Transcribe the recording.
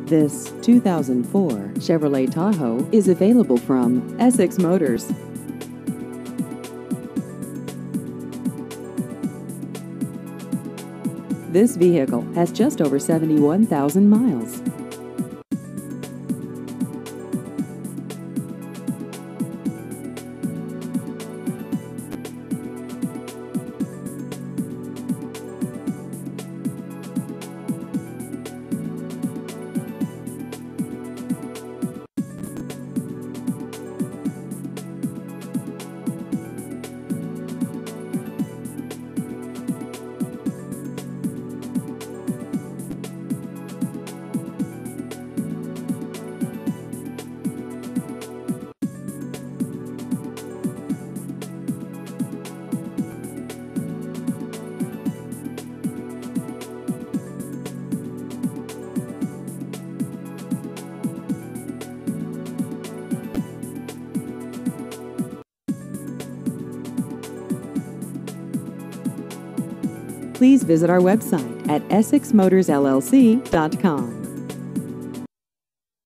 This 2004 Chevrolet Tahoe is available from Essex Motors. This vehicle has just over 71,000 miles. Please visit our website at essexmotorsllc.com.